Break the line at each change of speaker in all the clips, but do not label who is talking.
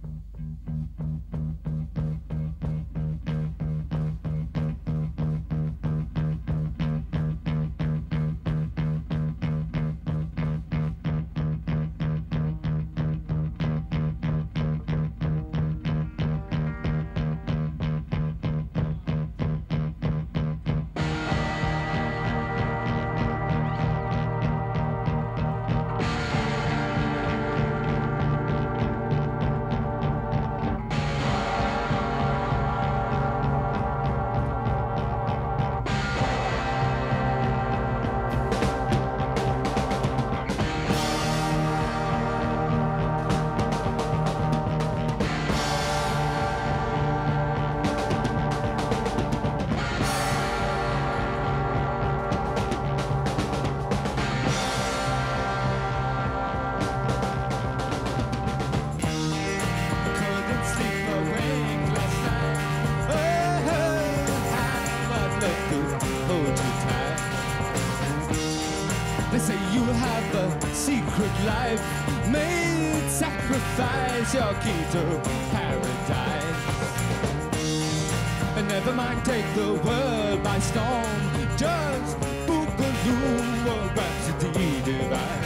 Your key to paradise, and never mind, take the world by storm. Just boogaloo, a rhapsody divine.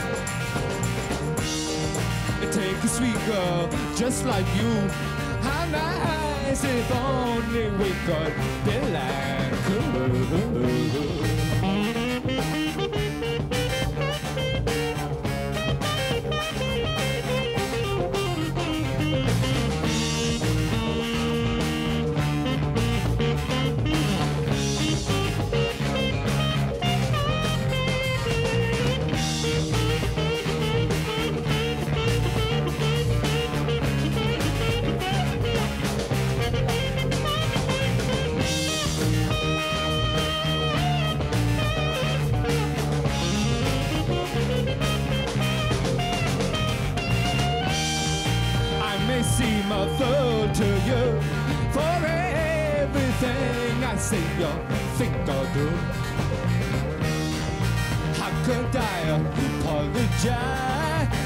And take a sweet girl just like you. How nice if only we could be like her. To you for everything I say or think or do. How could I apologize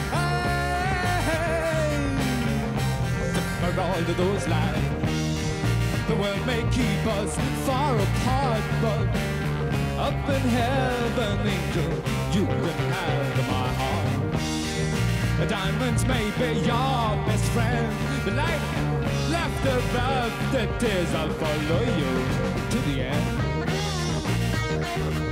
for all of those lies? The world may keep us far apart, but up in heaven, angel, you can have my heart. The diamonds may be your best friend, but like laughter of the tears, I'll follow you to the end.